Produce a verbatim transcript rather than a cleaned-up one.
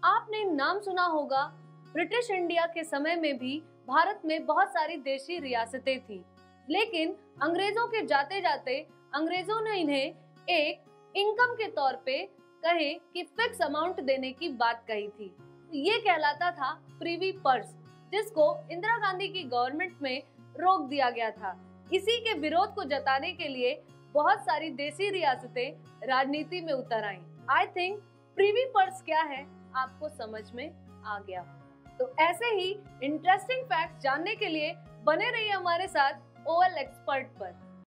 आपने नाम सुना होगा, ब्रिटिश इंडिया के समय में भी भारत में बहुत सारी देशी रियासतें थी, लेकिन अंग्रेजों के जाते जाते अंग्रेजों ने इन्हें एक इनकम के तौर पे कहे कि फिक्स अमाउंट देने की बात कही थी। ये कहलाता था प्रिवी पर्स, जिसको इंदिरा गांधी की गवर्नमेंट में रोक दिया गया था। इसी के विरोध को जताने के लिए बहुत सारी देशी रियासतें राजनीति में उतर आईं। आई थिंक प्रिवी पर्स क्या है आपको समझ में आ गया। तो ऐसे ही इंटरेस्टिंग फैक्ट्स जानने के लिए बने रहिए हमारे साथ ओएल एक्सपर्ट पर।